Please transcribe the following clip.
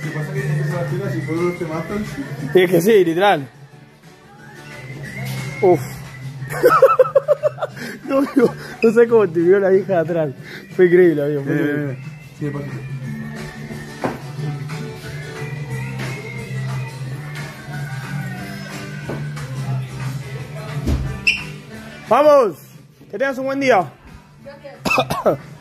¿Qué pasa que tienes que hacer las pilas y todos te matan? Es que sí, literal. Uf. No sé cómo te vio la hija de atrás. Fue increíble, amigo. Fue increíble. Sí, pasa. ¡Vamos! Que tengas un buen día. Gracias.